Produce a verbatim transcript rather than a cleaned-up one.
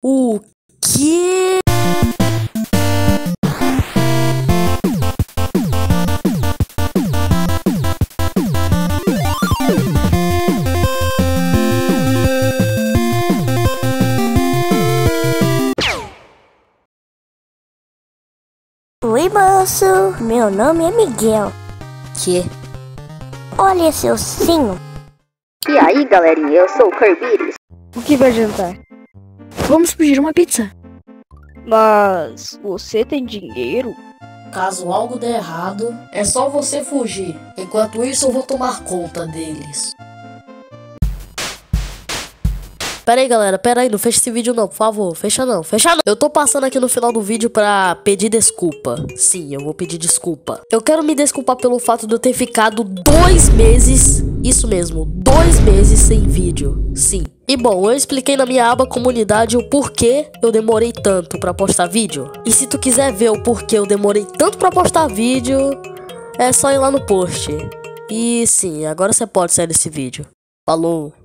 O quê? Oi, moço. Meu nome é Miguel. Que? Olha esse ossinho. E aí, galerinha, eu sou o Kirby. O que vai jantar? Vamos pedir uma pizza. Mas você tem dinheiro? Caso algo der errado, é só você fugir. Enquanto isso, eu vou tomar conta deles. Pera aí, galera, pera aí, não fecha esse vídeo não, por favor, fecha não, fecha não. Eu tô passando aqui no final do vídeo pra pedir desculpa. Sim, eu vou pedir desculpa. Eu quero me desculpar pelo fato de eu ter ficado dois meses, isso mesmo, dois meses sem vídeo, sim. E bom, eu expliquei na minha aba comunidade o porquê eu demorei tanto pra postar vídeo. E se tu quiser ver o porquê eu demorei tanto pra postar vídeo, é só ir lá no post. E sim, agora você pode sair desse vídeo. Falou!